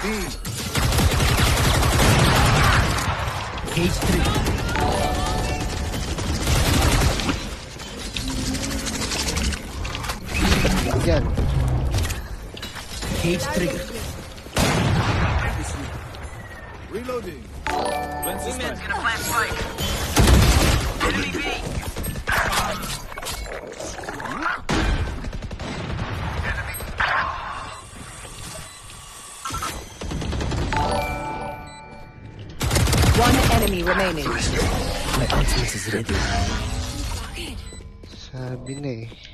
B. Cage 3. Yan. Cage trigger. Reloading. Wingman's gonna plant spike. Enemy B. One enemy remaining. My ultimate is ready. Sabi na eh.